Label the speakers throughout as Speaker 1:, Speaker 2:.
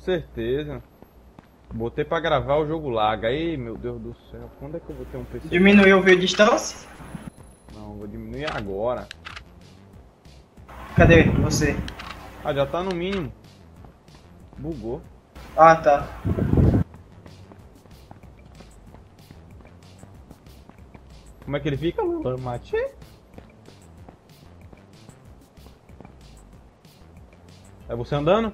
Speaker 1: certeza. Botei pra gravar, o jogo laga. Aí, meu Deus do céu. Quando é que eu vou ter um PC?
Speaker 2: Diminuiu o vídeo de distância?
Speaker 1: Não, vou diminuir agora.
Speaker 2: Cadê você?
Speaker 1: Ah, já tá no mínimo. Bugou.
Speaker 2: Ah, tá.
Speaker 1: Como é que ele fica, Lula? Mate? É você andando?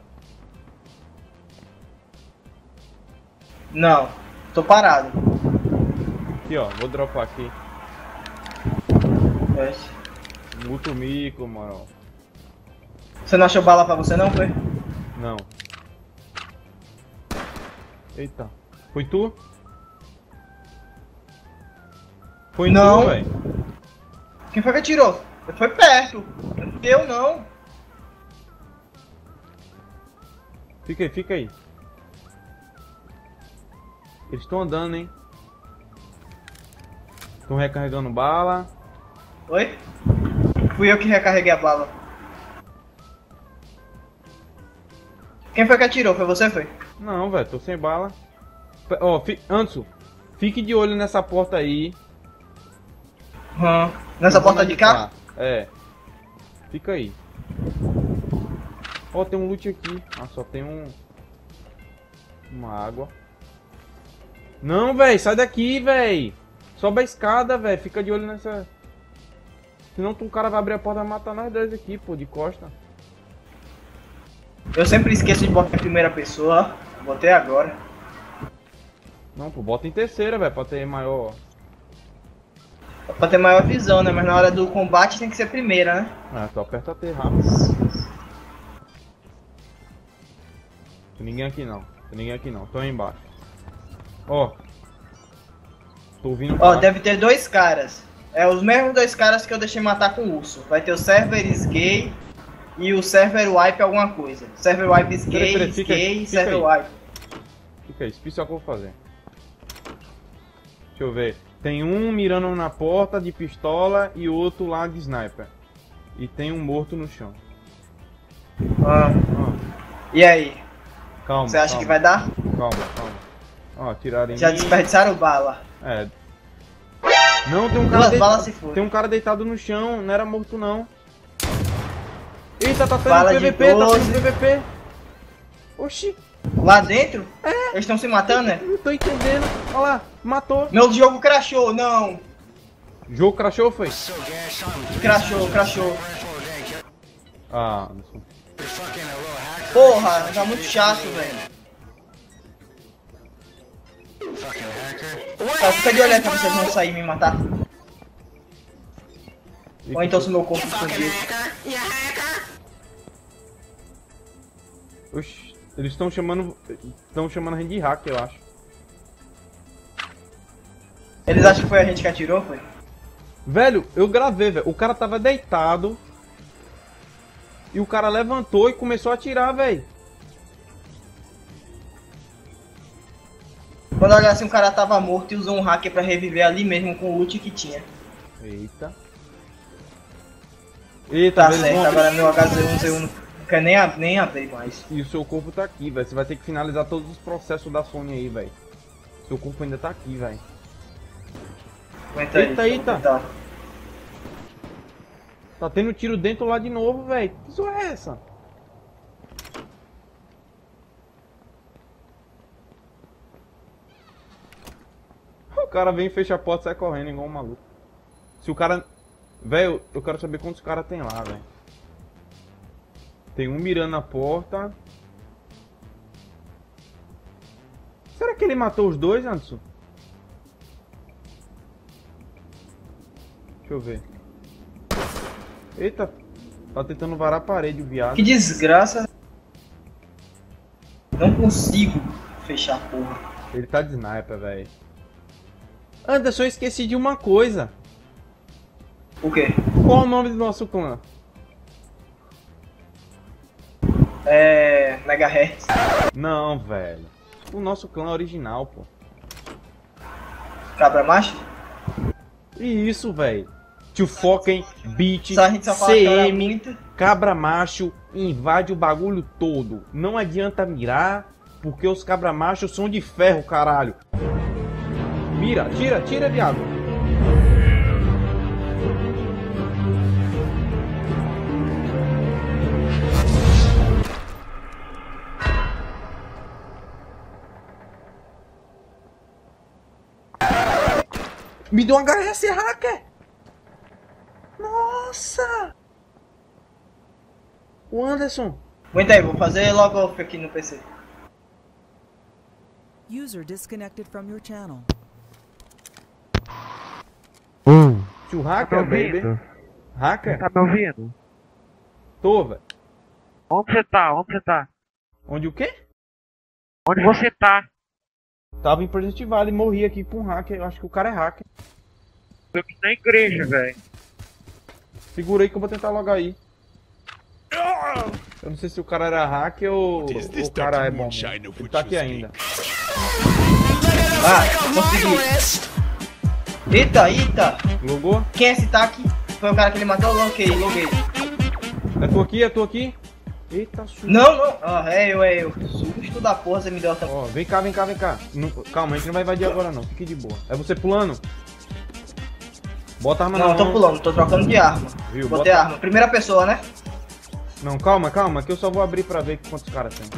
Speaker 2: Não, tô parado.
Speaker 1: Aqui, ó. Vou dropar aqui. Muito mico, mano.
Speaker 2: Você não achou bala pra você não, foi?
Speaker 1: Não. Eita. Foi tu? Foi
Speaker 2: Não.
Speaker 1: tu, velho.
Speaker 2: Quem foi que atirou? Foi perto. Eu não.
Speaker 1: Fica aí. Eles estão andando, hein? Estão recarregando bala.
Speaker 2: Oi? Fui eu que recarreguei a bala. Quem foi que atirou? Foi você, foi?
Speaker 1: Não, velho, tô sem bala. Ó, Anderson, fique de olho nessa porta aí.
Speaker 2: Nessa porta de cá?
Speaker 1: É. Fica aí. Ó, tem um loot aqui. Ah, só tem uma água. Não, velho, sai daqui, velho. Sobe a escada, velho. Fica de olho nessa... Senão um cara vai abrir a porta e matar nós dois aqui, pô, de costa.
Speaker 2: Eu sempre esqueço de botar em primeira pessoa. Botei agora.
Speaker 1: Não, pô, bota em terceira, velho, pra ter maior...
Speaker 2: Pra ter maior visão, né? Mas na hora do combate tem que ser primeira, né?
Speaker 1: Ah, tu aperta T rápido. Tem ninguém aqui não. Tem ninguém aqui não. Tô aí embaixo. Ó. Tô ouvindo.
Speaker 2: Ó, deve ter dois caras. É os mesmos dois caras que eu deixei matar com o urso. Vai ter o Server Gay e o Server Wipe alguma coisa. Server Wipe Gay, Gay, Server Wipe.
Speaker 1: Fica aí, isso é o que eu vou fazer. Deixa eu ver. Tem um mirando na porta de pistola e outro lá de sniper. E tem um morto no chão.
Speaker 2: E aí?
Speaker 1: Calma.
Speaker 2: Você acha que vai dar?
Speaker 1: Calma. Ó, tiraram em
Speaker 2: Já
Speaker 1: mim.
Speaker 2: desperdiçaram bala.
Speaker 1: É. Não, tem um cara
Speaker 2: balas
Speaker 1: deitado.
Speaker 2: se foi.
Speaker 1: Tem um cara deitado no chão, não era morto não. Eita, tá
Speaker 2: Bala
Speaker 1: tendo
Speaker 2: de
Speaker 1: PVP, tá
Speaker 2: 12.
Speaker 1: tendo PVP. Oxi.
Speaker 2: Lá dentro?
Speaker 1: É.
Speaker 2: Eles estão se matando, né?
Speaker 1: Não tô entendendo. Olha lá, matou.
Speaker 2: Meu jogo crashou, não.
Speaker 1: O jogo crashou, foi?
Speaker 2: Crashou.
Speaker 1: Ah,
Speaker 2: Porra, tá muito chato, velho. Tá, fica de olhando pra vocês não sair e me matar. Ou então se meu corpo explodiu.
Speaker 1: Oxi, eles estão chamando a gente de hacker, eu acho.
Speaker 2: Eles acham que foi a gente que atirou, foi?
Speaker 1: Velho, eu gravei, velho. O cara tava deitado. E o cara levantou e começou a atirar, velho.
Speaker 2: Quando eu olhar assim, o cara tava morto e usou um hacker pra reviver ali mesmo com o loot que tinha.
Speaker 1: Eita,
Speaker 2: Tá
Speaker 1: velho,
Speaker 2: certo, agora meu HZ1Z1 não quer nem abrir mais.
Speaker 1: E o seu corpo tá aqui, velho. Você vai ter que finalizar todos os processos da Sony aí, velho. Seu corpo ainda tá aqui, velho.
Speaker 2: Aguenta aí.
Speaker 1: Eita. Tá tendo tiro dentro lá de novo, velho. Que isso é essa? O cara vem, fecha a porta e sai correndo igual um maluco. Se o cara... Velho, eu quero saber quantos caras tem lá, velho. Tem um mirando na porta. Será que ele matou os dois, Anderson? Deixa eu ver. Eita, tá tentando varar a parede, o viado.
Speaker 2: Que desgraça. Não consigo fechar a porra.
Speaker 1: Ele tá de sniper, velho. Anderson, eu esqueci de uma coisa.
Speaker 2: O quê?
Speaker 1: Qual o nome do nosso clã?
Speaker 2: Megahertz.
Speaker 1: Não, velho. O nosso clã original, pô.
Speaker 2: Cabra macho?
Speaker 1: E isso, velho. Tio Foken, Beat,
Speaker 2: Só a gente só fala que ora
Speaker 1: CM,
Speaker 2: muito.
Speaker 1: cabra macho, invade o bagulho todo. Não adianta mirar, Porque os cabra machos são de ferro, caralho. Mira, tira, viado. Me deu um HS, hacker. Nossa. O Anderson.
Speaker 2: Aguenta aí, vou fazer logo off aqui no PC.
Speaker 3: User disconnected from your channel.
Speaker 1: Tio hacker, baby. Hacker?
Speaker 4: Tá me ouvindo?
Speaker 1: Tô, velho.
Speaker 4: Onde você tá? Onde você tá?
Speaker 1: Onde o quê?
Speaker 4: Onde você tá?
Speaker 1: Tava em Pleasant Valley e morri aqui com um hacker. Eu acho que o cara é hacker.
Speaker 4: Eu tô aqui na igreja, velho.
Speaker 1: Segura aí que eu vou tentar logar aí. Eu não sei se o cara era hacker ou o cara é bom. Ele tá aqui ainda.
Speaker 2: Ah, consegui. Eita.
Speaker 1: Logou?
Speaker 2: Quem é esse Taki? Foi o cara que ele matou? Loguei.
Speaker 1: É tu aqui? Eita, susto.
Speaker 2: Não. Ah, é eu. Susto da porra, você me deu outra.
Speaker 1: Ó, vem cá. Não, calma, a gente não vai invadir agora não. Fique de boa. É você pulando? Bota a arma
Speaker 2: Não,
Speaker 1: na
Speaker 2: eu tô
Speaker 1: mão.
Speaker 2: pulando, tô trocando de arma.
Speaker 1: Viu?
Speaker 2: Botei a arma. Primeira pessoa, né?
Speaker 1: Não, calma, que eu só vou abrir pra ver quantos caras tem.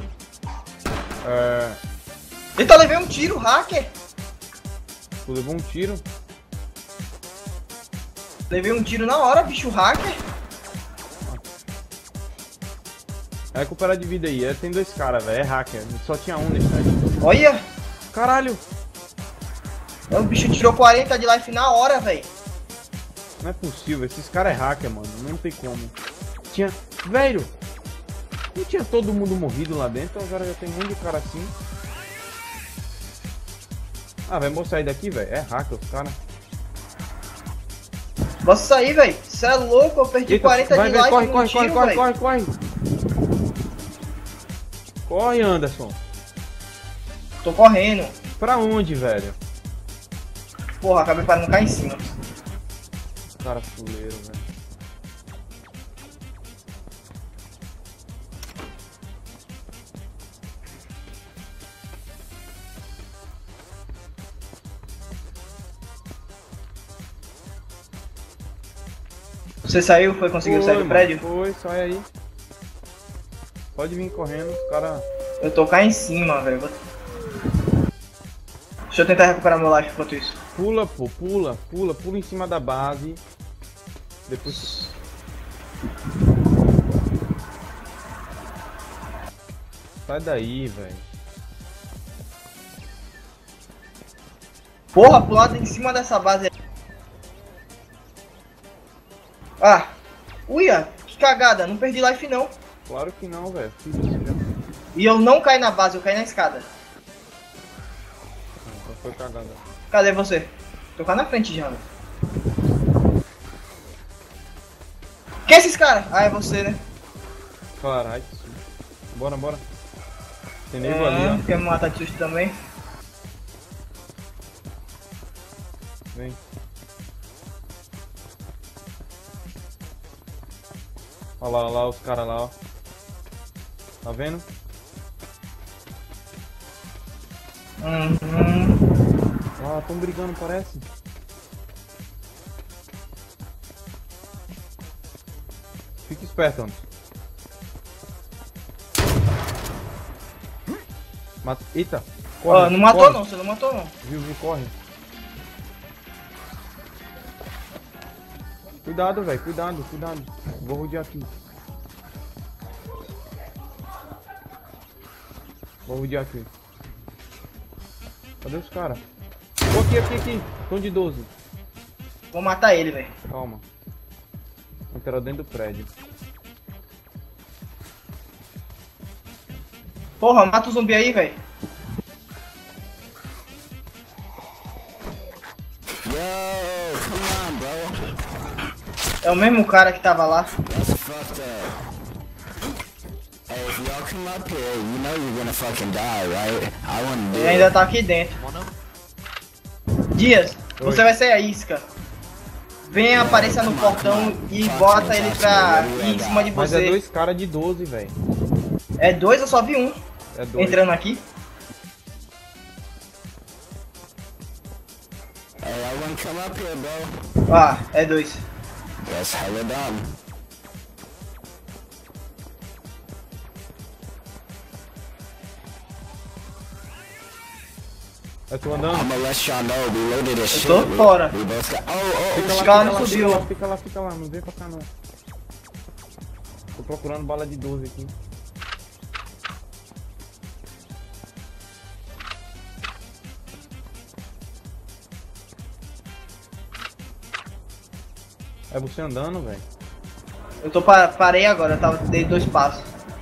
Speaker 2: Eita, levei um tiro, hacker.
Speaker 1: Tu levou um tiro.
Speaker 2: Levei um tiro na hora, bicho hacker.
Speaker 1: É recuperar de vida aí. Tem dois caras, velho. É hacker. Só tinha um nesse aí.
Speaker 2: Olha.
Speaker 1: Caralho.
Speaker 2: O bicho tirou 40 de life na hora, velho.
Speaker 1: Não é possível. Esses caras é hacker, mano. Não tem como. Tinha... Velho. Não tinha todo mundo morrido lá dentro. Agora já tem um monte de cara assim. Ah, vai sair daqui, velho. É hacker os caras.
Speaker 2: Posso sair, velho. Você é louco, eu perdi. Eita, 40 de life
Speaker 1: corre,
Speaker 2: no tiro,
Speaker 1: corre. Corre, Anderson.
Speaker 2: Tô correndo.
Speaker 1: Pra onde, velho?
Speaker 2: Porra, acabei para não cair em cima.
Speaker 1: Cara fuleiro, velho.
Speaker 2: Você saiu? Conseguiu sair do prédio?
Speaker 1: Foi, sai aí. Pode vir correndo, os caras...
Speaker 2: Eu tô cá em cima, velho. Deixa eu tentar recuperar meu life enquanto isso.
Speaker 1: Pula, pô, pula em cima da base. Depois... Sai daí, velho.
Speaker 2: Porra, pulado em cima dessa base. Ah, uia, que cagada, não perdi life não.
Speaker 1: Claro que não, velho.
Speaker 2: E eu não caí na base, eu caí na escada.
Speaker 1: Então foi cagada.
Speaker 2: Cadê você? Tô cá na frente já. Quem é esses caras? Ah, é você, né?
Speaker 1: Caralho, que susto. Bora. Tem nego ali, ó.
Speaker 2: Quer me matar de susto também?
Speaker 1: Vem. Olha lá os caras lá, ó. Tá vendo? Ah, tão brigando, parece. Fica esperto, Anderson. Eita, corre.
Speaker 2: Ó, não matou
Speaker 1: corre.
Speaker 2: não, você não matou não.
Speaker 1: Viu, corre. Cuidado, velho, cuidado. Vou rodear aqui. Cadê os caras? Oh, aqui. Tô de 12.
Speaker 2: Vou matar ele, velho.
Speaker 1: Calma. Entrou dentro do prédio.
Speaker 2: Porra, mata o zumbi aí, velho. É o mesmo cara que tava lá. Ele ainda tá aqui dentro. Dias, você vai ser a isca. Venha, apareça no portão e bota ele pra ir em cima de você.
Speaker 1: Mas é dois caras de 12, velho.
Speaker 2: É dois, eu só vi um.
Speaker 1: É dois.
Speaker 2: Entrando aqui.
Speaker 5: come up here, bro.
Speaker 2: Ah, é 2.
Speaker 5: That's hella dumb.
Speaker 1: Eu tô andando.
Speaker 5: I'ma let y'all know we loaded this shit.
Speaker 2: Tô fora.
Speaker 5: We both got.
Speaker 1: Fica
Speaker 2: Os
Speaker 1: lá,
Speaker 2: caras
Speaker 1: fica lá,
Speaker 2: subiu.
Speaker 1: fica lá, fica lá, fica lá, não vem pra cá não. Tô procurando bala de 12 aqui. É você andando, velho.
Speaker 2: Eu tô parei agora, eu tava dei 2 passos.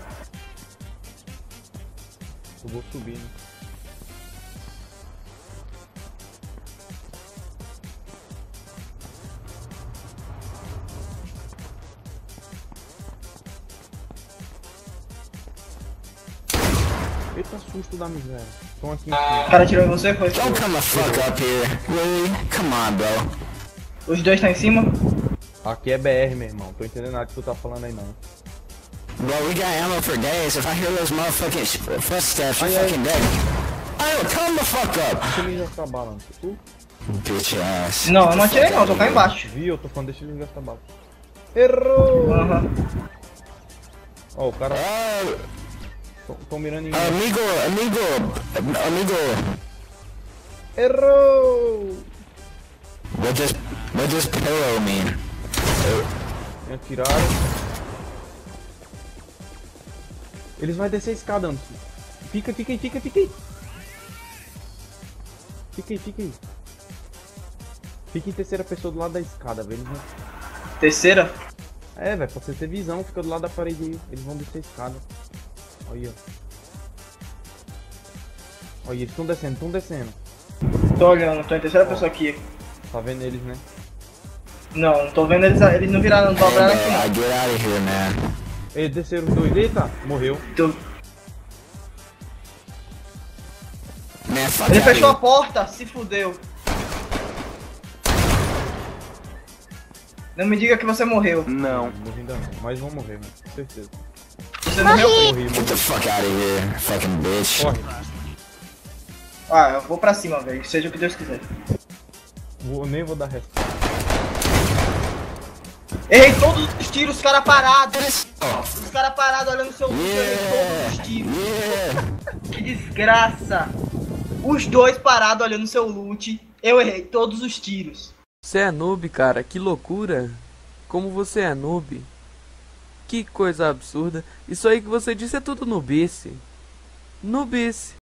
Speaker 1: Eu vou subir, né? Eita susto da miséria. Estão aqui em
Speaker 2: O
Speaker 1: cima.
Speaker 2: cara tirou em você, foi?
Speaker 5: Don't come the fuck up here. Really? Come on, bro.
Speaker 2: Os dois tá em cima?
Speaker 1: Aqui é BR, meu irmão. Tô entendendo nada que tu tá falando aí, não.
Speaker 5: Bro, we got ammo for days. If I hear those motherfucking footsteps, you're fucking dead. Oh, come the fuck up.
Speaker 1: Deixa ele gastar bala antes.
Speaker 5: Bitch ass.
Speaker 2: Não, eu não atirei não, eu tô cá embaixo.
Speaker 1: Vi, eu tô falando, deixa ele gastar bala. Errou!
Speaker 2: Aham.
Speaker 1: Ó, o cara...
Speaker 5: Oh,
Speaker 1: Tô mirando em mim.
Speaker 5: amigo.
Speaker 1: Errou!
Speaker 5: What does pillow mean?
Speaker 1: Me atiraram. Eles vão descer a escada, Anderson. Fica aí. Fica aí. Fica em terceira pessoa do lado da escada, velho. Eles vão...
Speaker 2: Terceira?
Speaker 1: É, velho, pra você ter visão, fica do lado da parede aí. Eles vão descer a escada. Olha aí, ó. Olha, eles estão descendo.
Speaker 2: Tô olhando, tô em terceira pessoa aqui.
Speaker 1: Tá vendo eles, né?
Speaker 2: Não tô vendo eles não viraram, não dobraram aqui não.
Speaker 5: Get out of here, man.
Speaker 1: Eles desceram os dois. Eita, morreu.
Speaker 5: Man, fuck
Speaker 2: Ele
Speaker 5: out
Speaker 2: fechou a
Speaker 5: of
Speaker 2: porta, se fudeu. Não me diga que você morreu.
Speaker 1: Não morri ainda não, mas vão morrer, mano. Com certeza.
Speaker 2: Você morreu?
Speaker 1: Morri.
Speaker 5: here. Get the fuck out of here, fucking bitch.
Speaker 1: Corre.
Speaker 2: Ah, eu vou pra cima, velho. Seja o que Deus quiser.
Speaker 1: Nem vou dar resposta.
Speaker 2: Errei todos os tiros, os caras parados.
Speaker 5: Oh,
Speaker 2: Os caras parados olhando seu loot, eu errei todos os tiros.
Speaker 5: yeah.
Speaker 2: Que desgraça. Os dois parados olhando seu loot, eu errei todos os tiros.
Speaker 6: Você é noob, cara, que loucura. Como você é noob. Que coisa absurda. Isso aí que você disse é tudo nubice. Nubice.